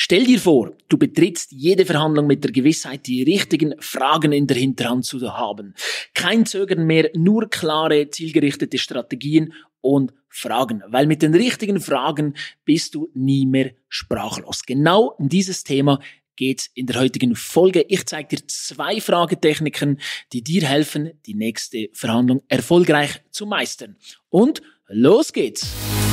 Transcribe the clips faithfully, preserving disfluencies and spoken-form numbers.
Stell dir vor, du betrittst jede Verhandlung mit der Gewissheit, die richtigen Fragen in der Hinterhand zu haben. Kein Zögern mehr, nur klare, zielgerichtete Strategien und Fragen. Weil mit den richtigen Fragen bist du nie mehr sprachlos. Genau um dieses Thema geht's in der heutigen Folge. Ich zeige dir zwei Fragetechniken, die dir helfen, die nächste Verhandlung erfolgreich zu meistern. Und los geht's!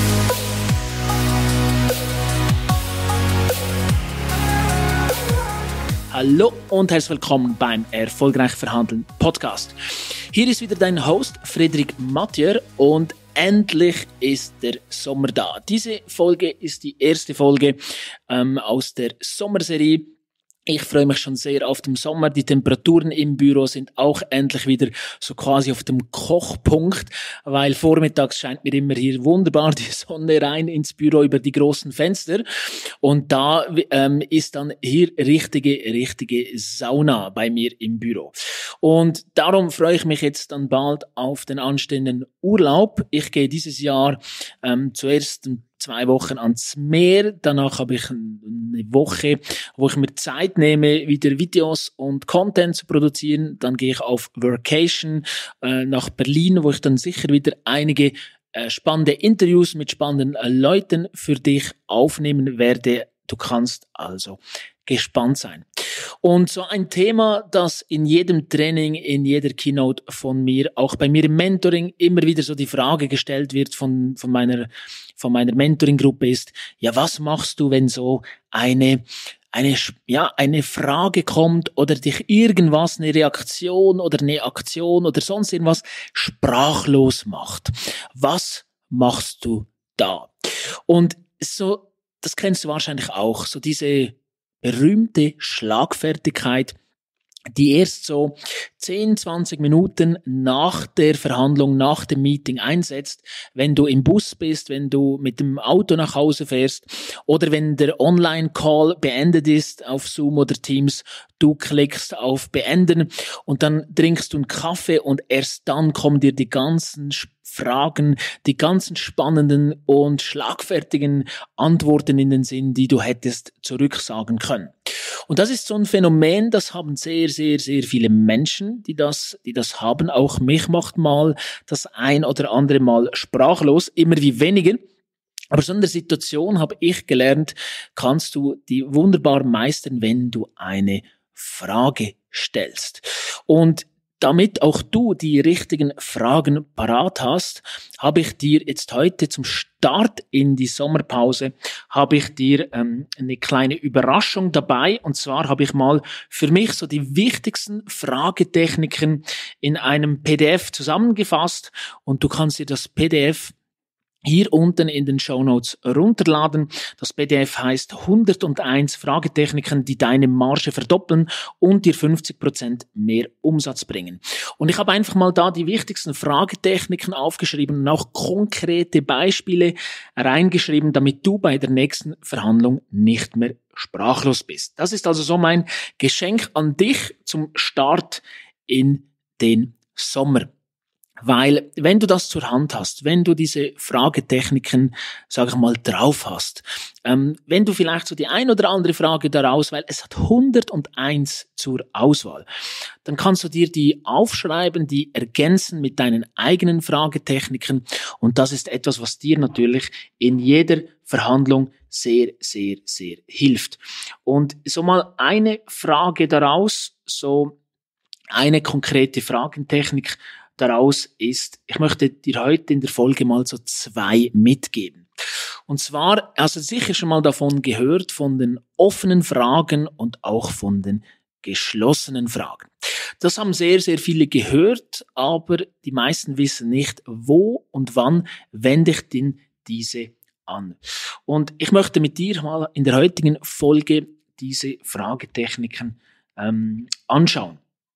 Hallo und herzlich willkommen beim Erfolgreich Verhandeln Podcast. Hier ist wieder dein Host Frédéric Mathieu und endlich ist der Sommer da. Diese Folge ist die erste Folge ähm, aus der Sommerserie. Ich freue mich schon sehr auf den Sommer. Die Temperaturen im Büro sind auch endlich wieder so quasi auf dem Kochpunkt, weil vormittags scheint mir immer hier wunderbar die Sonne rein ins Büro über die großen Fenster. Und da ähm, ist dann hier richtige, richtige Sauna bei mir im Büro. Und darum freue ich mich jetzt dann bald auf den anstehenden Urlaub. Ich gehe dieses Jahr ähm, zuerst zwei Wochen ans Meer, danach habe ich eine Woche, wo ich mir Zeit nehme, wieder Videos und Content zu produzieren. Dann gehe ich auf Workation äh, nach Berlin, wo ich dann sicher wieder einige äh, spannende Interviews mit spannenden äh, Leuten für dich aufnehmen werde. Du kannst also gespannt sein. Und so ein Thema, das in jedem Training, in jeder Keynote von mir, auch bei mir im Mentoring immer wieder so die Frage gestellt wird von, von meiner, von meiner Mentoring-Gruppe ist, ja, was machst du, wenn so eine, eine, ja, eine Frage kommt oder dich irgendwas, eine Reaktion oder eine Aktion oder sonst irgendwas sprachlos macht? Was machst du da? Und so, das kennst du wahrscheinlich auch, so diese berühmte Schlagfertigkeit, die erst so zehn, zwanzig Minuten nach der Verhandlung, nach dem Meeting einsetzt, wenn du im Bus bist, wenn du mit dem Auto nach Hause fährst oder wenn der Online-Call beendet ist auf Zoom oder Teams, du klickst auf Beenden und dann trinkst du einen Kaffee und erst dann kommen dir die ganzen Fragen, die ganzen spannenden und schlagfertigen Antworten in den Sinn, die du hättest zurücksagen können. Und das ist so ein Phänomen, das haben sehr, sehr, sehr viele Menschen, die das, die das haben. Auch mich macht mal das ein oder andere Mal sprachlos, immer wie weniger. Aber so in der Situation habe ich gelernt, kannst du die wunderbar meistern, wenn du eine Frage stellst. Und damit auch du die richtigen Fragen parat hast, habe ich dir jetzt heute zum Start in die Sommerpause, habe ich dir ähm, eine kleine Überraschung dabei. Und zwar habe ich mal für mich so die wichtigsten Fragetechniken in einem P D F zusammengefasst. Und du kannst dir das P D F hier unten in den Shownotes runterladen. Das P D F heißt hunderteins Fragetechniken, die deine Marge verdoppeln und dir fünfzig Prozent mehr Umsatz bringen. Und ich habe einfach mal da die wichtigsten Fragetechniken aufgeschrieben und auch konkrete Beispiele reingeschrieben, damit du bei der nächsten Verhandlung nicht mehr sprachlos bist. Das ist also so mein Geschenk an dich zum Start in den Sommer. Weil, wenn du das zur Hand hast, wenn du diese Fragetechniken, sag ich mal, drauf hast, ähm, wenn du vielleicht so die ein oder andere Frage daraus, weil es hat hunderteins zur Auswahl, dann kannst du dir die aufschreiben, die ergänzen mit deinen eigenen Fragetechniken und das ist etwas, was dir natürlich in jeder Verhandlung sehr, sehr, sehr hilft. Und so mal eine Frage daraus, so eine konkrete Fragentechnik daraus ist, ich möchte dir heute in der Folge mal so zwei mitgeben. Und zwar, also sicher schon mal davon gehört, von den offenen Fragen und auch von den geschlossenen Fragen. Das haben sehr, sehr viele gehört, aber die meisten wissen nicht, wo und wann wende ich denn diese an. Und ich möchte mit dir mal in der heutigen Folge diese Fragetechniken ähm, anschauen.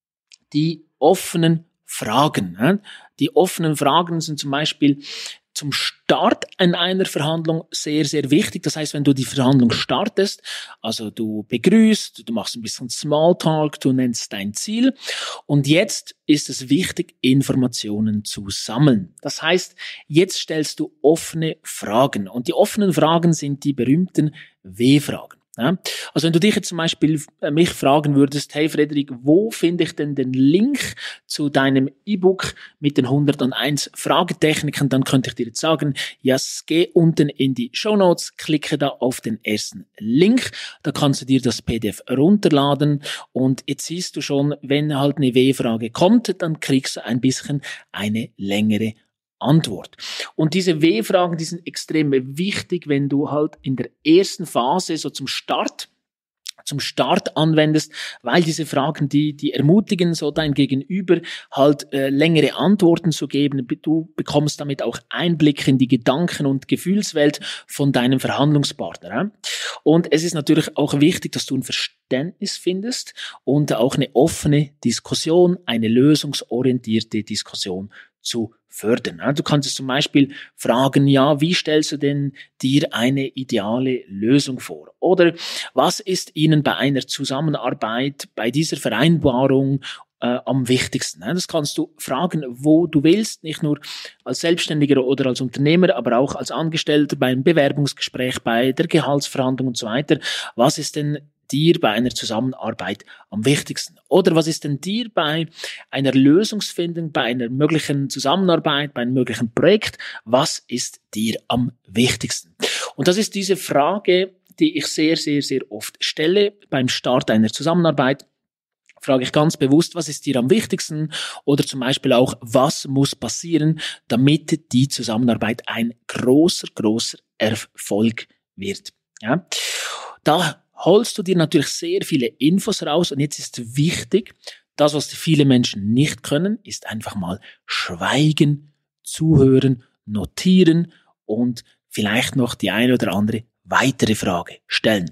Die offenen Fragen. Die offenen Fragen sind zum Beispiel zum Start in einer Verhandlung sehr, sehr wichtig. Das heißt, wenn du die Verhandlung startest, also du begrüßt, du machst ein bisschen Smalltalk, du nennst dein Ziel und jetzt ist es wichtig, Informationen zu sammeln. Das heißt, jetzt stellst du offene Fragen und die offenen Fragen sind die berühmten W-Fragen. Ja? Also wenn du dich jetzt zum Beispiel äh, mich fragen würdest, hey Frederik, wo finde ich denn den Link zu deinem E-Book mit den hunderteins Fragetechniken, dann könnte ich dir jetzt sagen, ja, geh unten in die Shownotes, klicke da auf den ersten Link, da kannst du dir das P D F runterladen und jetzt siehst du schon, wenn halt eine W-Frage kommt, dann kriegst du ein bisschen eine längere Antwort. Und diese W-Fragen, die sind extrem wichtig, wenn du halt in der ersten Phase so zum Start zum Start anwendest, weil diese Fragen, die, die ermutigen so dein Gegenüber halt äh, längere Antworten zu geben. Du bekommst damit auch Einblick in die Gedanken- und Gefühlswelt von deinem Verhandlungspartner. Ja? Und es ist natürlich auch wichtig, dass du ein Verständnis findest und auch eine offene Diskussion, eine lösungsorientierte Diskussion zu fördern. Du kannst es zum Beispiel fragen, ja, wie stellst du denn dir eine ideale Lösung vor? Oder was ist Ihnen bei einer Zusammenarbeit, bei dieser Vereinbarung äh, am wichtigsten? Das kannst du fragen, wo du willst, nicht nur als Selbstständiger oder als Unternehmer, aber auch als Angestellter, beim Bewerbungsgespräch, bei der Gehaltsverhandlung und so weiter. Was ist denn dir bei einer Zusammenarbeit am wichtigsten? Oder was ist denn dir bei einer Lösungsfindung, bei einer möglichen Zusammenarbeit, bei einem möglichen Projekt, was ist dir am wichtigsten? Und das ist diese Frage, die ich sehr, sehr, sehr oft stelle beim Start einer Zusammenarbeit. Frage ich ganz bewusst, was ist dir am wichtigsten? Oder zum Beispiel auch, was muss passieren, damit die Zusammenarbeit ein großer, großer Erfolg wird? Ja? Da holst du dir natürlich sehr viele Infos raus und jetzt ist wichtig, das, was viele Menschen nicht können, ist einfach mal schweigen, zuhören, notieren und vielleicht noch die eine oder andere weitere Frage stellen.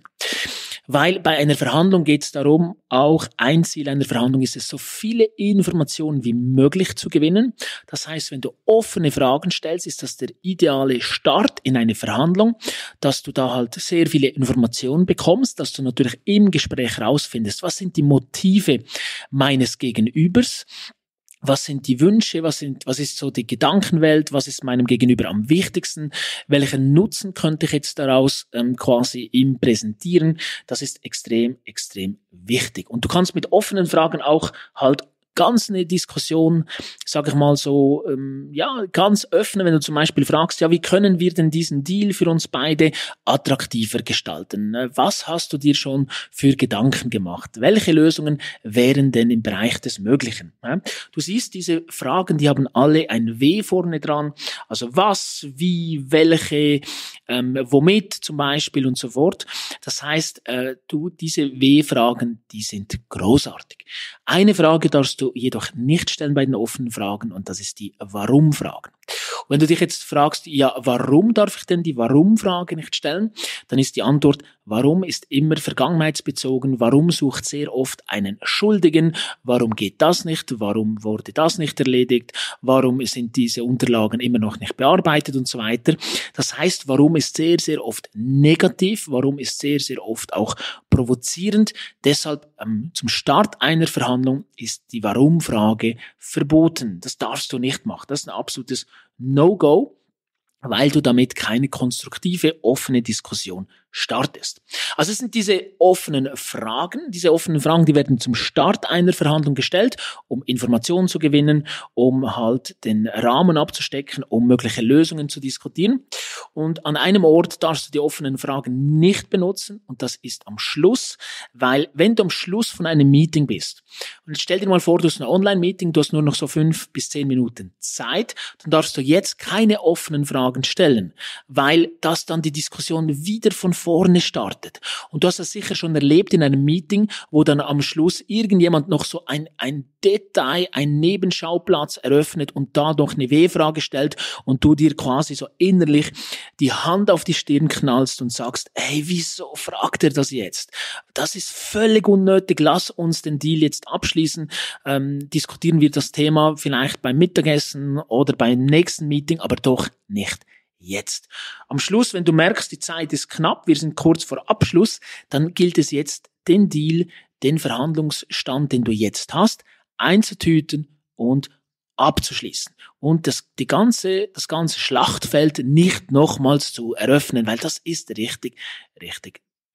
Weil bei einer Verhandlung geht es darum, auch ein Ziel einer Verhandlung ist es, so viele Informationen wie möglich zu gewinnen. Das heißt, wenn du offene Fragen stellst, ist das der ideale Start in eine Verhandlung, dass du da halt sehr viele Informationen bekommst, dass du natürlich im Gespräch rausfindest, was sind die Motive meines Gegenübers, was sind die Wünsche, was sind, was ist so die Gedankenwelt, was ist meinem Gegenüber am wichtigsten, welchen Nutzen könnte ich jetzt daraus ähm, quasi ihm präsentieren, das ist extrem, extrem wichtig. Und du kannst mit offenen Fragen auch halt ganz eine Diskussion, sag ich mal so, ähm, ja, ganz öffnen, wenn du zum Beispiel fragst, ja, wie können wir denn diesen Deal für uns beide attraktiver gestalten? Was hast du dir schon für Gedanken gemacht? Welche Lösungen wären denn im Bereich des Möglichen? Ja? Du siehst, diese Fragen, die haben alle ein W vorne dran, also was, wie, welche, ähm, womit zum Beispiel und so fort. Das heißt, äh, du, diese W-Fragen, die sind großartig. Eine Frage darfst du jedoch nicht stellen bei den offenen Fragen und das ist die Warum-Fragen. Und wenn du dich jetzt fragst, ja, warum darf ich denn die Warum-Frage nicht stellen, dann ist die Antwort, warum ist immer vergangenheitsbezogen, warum sucht sehr oft einen Schuldigen, warum geht das nicht, warum wurde das nicht erledigt, warum sind diese Unterlagen immer noch nicht bearbeitet und so weiter. Das heißt, warum ist sehr, sehr oft negativ, warum ist sehr, sehr oft auch provozierend. Deshalb ähm, zum Start einer Verhandlung ist die Warum-Frage verboten. Das darfst du nicht machen. Das ist ein absolutes No-Go, weil du damit keine konstruktive, offene Diskussion startest. Also es sind diese offenen Fragen. Diese offenen Fragen, die werden zum Start einer Verhandlung gestellt, um Informationen zu gewinnen, um halt den Rahmen abzustecken, um mögliche Lösungen zu diskutieren. Und an einem Ort darfst du die offenen Fragen nicht benutzen und das ist am Schluss, weil wenn du am Schluss von einem Meeting bist und stell dir mal vor, du hast ein Online-Meeting, du hast nur noch so fünf bis zehn Minuten Zeit, dann darfst du jetzt keine offenen Fragen stellen, weil das dann die Diskussion wieder von vorne startet. Und du hast das sicher schon erlebt in einem Meeting, wo dann am Schluss irgendjemand noch so ein, ein Detail, ein Nebenschauplatz eröffnet und da noch eine W-Frage stellt und du dir quasi so innerlich die Hand auf die Stirn knallst und sagst, hey, wieso fragt er das jetzt? Das ist völlig unnötig, lass uns den Deal jetzt abschließen, ähm, diskutieren wir das Thema vielleicht beim Mittagessen oder beim nächsten Meeting, aber doch nicht jetzt. Am Schluss, wenn du merkst, die Zeit ist knapp, wir sind kurz vor Abschluss, dann gilt es jetzt, den Deal, den Verhandlungsstand, den du jetzt hast, einzutüten und abzuschließen. Und das, die ganze, das ganze Schlachtfeld nicht nochmals zu eröffnen, weil das ist richtig, richtig dumm.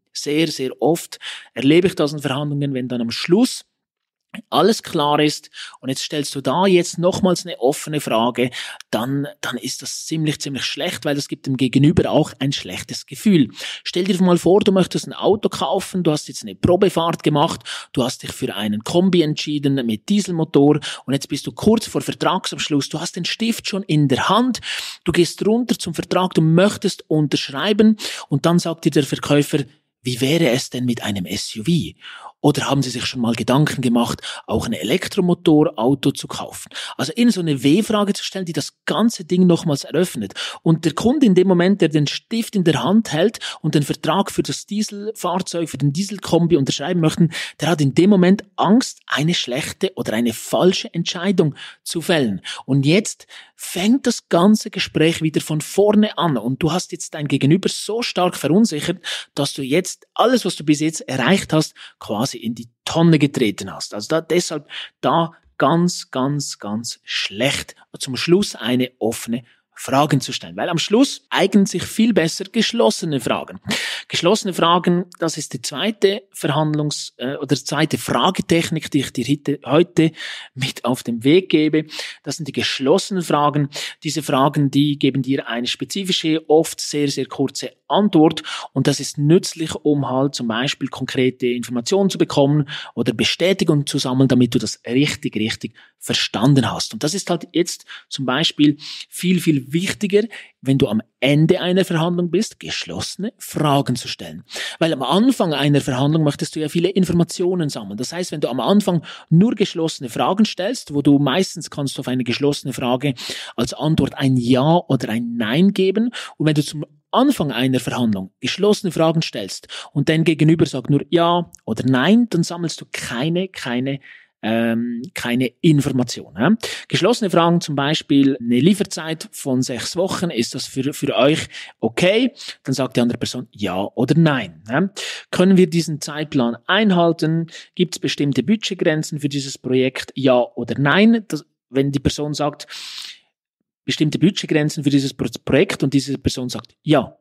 sehr, sehr oft erlebe ich das in Verhandlungen, wenn dann am Schluss alles klar ist und jetzt stellst du da jetzt nochmals eine offene Frage, dann, dann ist das ziemlich, ziemlich schlecht, weil das gibt dem Gegenüber auch ein schlechtes Gefühl. Stell dir mal vor, du möchtest ein Auto kaufen, du hast jetzt eine Probefahrt gemacht, du hast dich für einen Kombi entschieden mit Dieselmotor und jetzt bist du kurz vor Vertragsabschluss, du hast den Stift schon in der Hand, du gehst runter zum Vertrag, du möchtest unterschreiben und dann sagt dir der Verkäufer, wie wäre es denn mit einem S U V? Oder haben Sie sich schon mal Gedanken gemacht, auch ein Elektromotorauto zu kaufen? Also in so eine W-Frage zu stellen, die das ganze Ding nochmals eröffnet. Und der Kunde in dem Moment, der den Stift in der Hand hält und den Vertrag für das Dieselfahrzeug, für den Dieselkombi unterschreiben möchte, der hat in dem Moment Angst, eine schlechte oder eine falsche Entscheidung zu fällen. Und jetzt fängt das ganze Gespräch wieder von vorne an und du hast jetzt dein Gegenüber so stark verunsichert, dass du jetzt alles, was du bis jetzt erreicht hast, quasi in die Tonne getreten hast. Also da, deshalb da ganz, ganz, ganz schlecht zum Schluss eine offene Fragen zu stellen. Weil am Schluss eignen sich viel besser geschlossene Fragen. Geschlossene Fragen, das ist die zweite Verhandlungs- äh, oder die zweite Fragetechnik, die ich dir heute mit auf den Weg gebe. Das sind die geschlossenen Fragen. Diese Fragen, die geben dir eine spezifische, oft sehr, sehr kurze Antwort und das ist nützlich, um halt zum Beispiel konkrete Informationen zu bekommen oder Bestätigung zu sammeln, damit du das richtig, richtig verstanden hast. Und das ist halt jetzt zum Beispiel viel, viel wichtiger, wenn du am Ende einer Verhandlung bist, geschlossene Fragen zu stellen. Weil am Anfang einer Verhandlung möchtest du ja viele Informationen sammeln. Das heißt, wenn du am Anfang nur geschlossene Fragen stellst, wo du meistens kannst du auf eine geschlossene Frage als Antwort ein Ja oder ein Nein geben und wenn du zum Anfang einer Verhandlung geschlossene Fragen stellst und dein Gegenüber sagt nur Ja oder Nein, dann sammelst du keine, keine Ähm, keine Information. Ja? Geschlossene Fragen, zum Beispiel eine Lieferzeit von sechs Wochen, ist das für, für euch okay? Dann sagt die andere Person ja oder nein. Ja? Können wir diesen Zeitplan einhalten? Gibt es bestimmte Budgetgrenzen für dieses Projekt? Ja oder nein? Das, wenn die Person sagt, bestimmte Budgetgrenzen für dieses Projekt und diese Person sagt ja.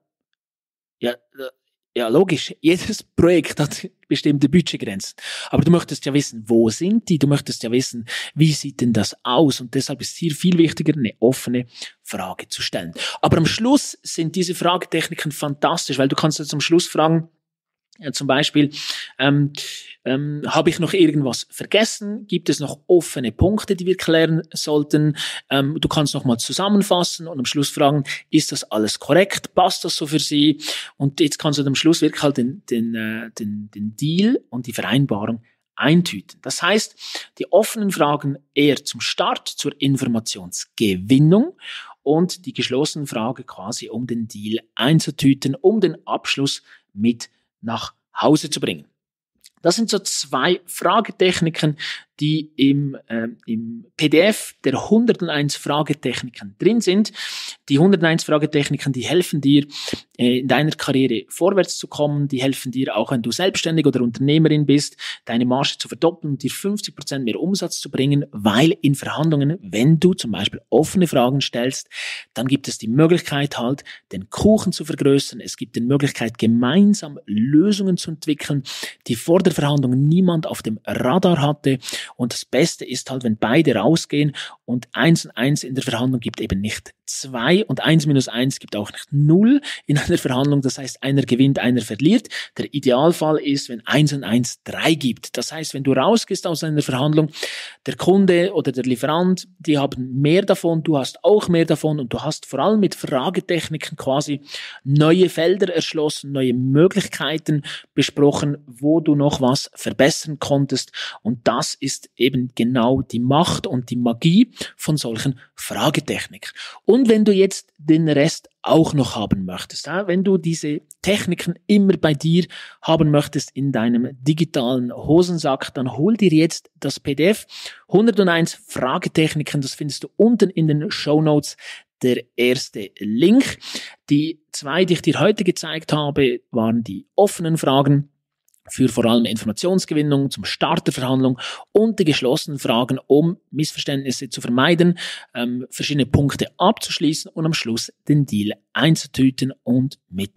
Ja, Ja, logisch. Jedes Projekt hat bestimmte Budgetgrenzen. Aber du möchtest ja wissen, wo sind die? Du möchtest ja wissen, wie sieht denn das aus? Und deshalb ist hier viel wichtiger, eine offene Frage zu stellen. Aber am Schluss sind diese Fragetechniken fantastisch, weil du kannst jetzt am Schluss fragen, ja, zum Beispiel, ähm, ähm, habe ich noch irgendwas vergessen? Gibt es noch offene Punkte, die wir klären sollten? Ähm, du kannst noch mal zusammenfassen und am Schluss fragen, ist das alles korrekt? Passt das so für Sie? Und jetzt kannst du am Schluss wirklich halt den, den, äh, den, den Deal und die Vereinbarung eintüten. Das heißt, die offenen Fragen eher zum Start, zur Informationsgewinnung und die geschlossenen Fragen quasi, um den Deal einzutüten, um den Abschluss mit nach Hause zu bringen. Das sind so zwei Fragetechniken, die im, äh, im P D F der hunderteins Fragetechniken drin sind. Die hunderteins Fragetechniken, die helfen dir, äh, in deiner Karriere vorwärts zu kommen. Die helfen dir auch, wenn du selbstständig oder Unternehmerin bist, deine Marge zu verdoppeln und dir fünfzig Prozent mehr Umsatz zu bringen, weil in Verhandlungen, wenn du zum Beispiel offene Fragen stellst, dann gibt es die Möglichkeit halt, den Kuchen zu vergrößern. Es gibt die Möglichkeit, gemeinsam Lösungen zu entwickeln, die vor der Verhandlung niemand auf dem Radar hatte. Und das Beste ist halt, wenn beide rausgehen und eins und eins in der Verhandlung gibt eben nicht zwei und eins minus eins gibt auch nicht null in einer Verhandlung. Das heißt, einer gewinnt, einer verliert. Der Idealfall ist, wenn eins und eins drei gibt. Das heißt, wenn du rausgehst aus einer Verhandlung, der Kunde oder der Lieferant, die haben mehr davon, du hast auch mehr davon und du hast vor allem mit Fragetechniken quasi neue Felder erschlossen, neue Möglichkeiten besprochen, wo du noch was verbessern konntest. Und das ist eben genau die Macht und die Magie von solchen Fragetechniken. Und wenn du jetzt den Rest auch noch haben möchtest, wenn du diese Techniken immer bei dir haben möchtest in deinem digitalen Hosensack, dann hol dir jetzt das P D F hunderteins Fragetechniken, das findest du unten in den Shownotes, der erste Link. Die zwei, die ich dir heute gezeigt habe, waren die offenen Fragen für vor allem Informationsgewinnung zum Start der Verhandlung und die geschlossenen Fragen, um Missverständnisse zu vermeiden, ähm, verschiedene Punkte abzuschließen und am Schluss den Deal einzutüten und mit nach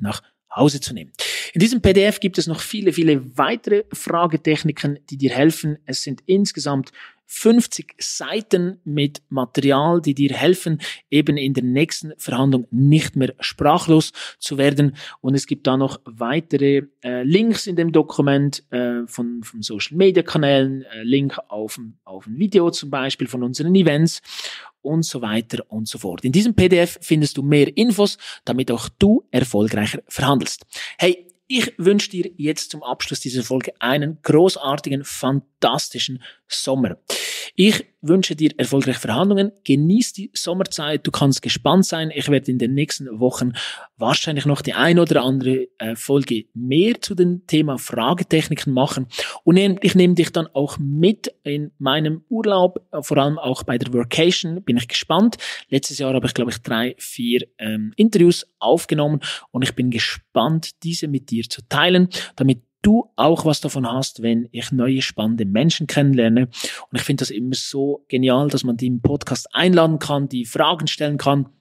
Hause zu nehmen. In diesem P D F gibt es noch viele, viele weitere Fragetechniken, die dir helfen. Es sind insgesamt fünfzig Seiten mit Material, die dir helfen, eben in der nächsten Verhandlung nicht mehr sprachlos zu werden. Und es gibt da noch weitere äh, Links in dem Dokument äh, von, von Social-Media-Kanälen, äh, Link auf, auf ein Video zum Beispiel von unseren Events und so weiter und so fort. In diesem P D F findest du mehr Infos, damit auch du erfolgreicher verhandelst. Hey, ich wünsche dir jetzt zum Abschluss dieser Folge einen großartigen, fantastischen Sommer. Ich wünsche dir erfolgreiche Verhandlungen. Genieß die Sommerzeit. Du kannst gespannt sein. Ich werde in den nächsten Wochen wahrscheinlich noch die ein oder andere äh, Folge mehr zu dem Thema Fragetechniken machen. Und ich nehme dich dann auch mit in meinem Urlaub, vor allem auch bei der Workation. Bin ich gespannt. Letztes Jahr habe ich, glaube ich, drei, vier ähm, Interviews aufgenommen und ich bin gespannt, diese mit dir zu teilen, damit du auch was davon hast, wenn ich neue spannende Menschen kennenlerne. Und ich finde das immer so genial, dass man die im Podcast einladen kann, die Fragen stellen kann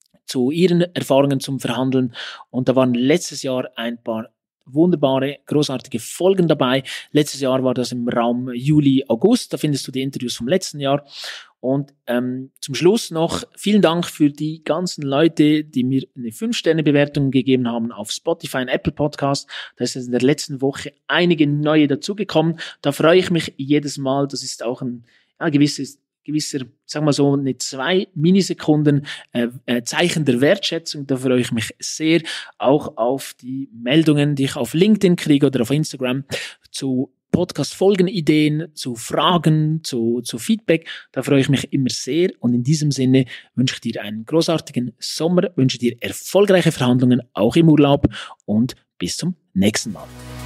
zu ihren Erfahrungen zum Verhandeln. Und da waren letztes Jahr ein paar wunderbare, großartige Folgen dabei. Letztes Jahr war das im Raum Juli, August. Da findest du die Interviews vom letzten Jahr. Und ähm, zum Schluss noch vielen Dank für die ganzen Leute, die mir eine fünf Sterne Bewertung gegeben haben auf Spotify und Apple Podcast. Da ist in der letzten Woche einige neue dazugekommen. Da freue ich mich jedes Mal. Das ist auch ein ja, gewisses gewisser, sagen wir so, eine zwei Minisekunden äh, äh, Zeichen der Wertschätzung. Da freue ich mich sehr auch auf die Meldungen, die ich auf LinkedIn kriege oder auf Instagram zu Podcast-Folgenideen, zu Fragen, zu, zu Feedback. Da freue ich mich immer sehr. Und in diesem Sinne wünsche ich dir einen großartigen Sommer, wünsche dir erfolgreiche Verhandlungen, auch im Urlaub und bis zum nächsten Mal.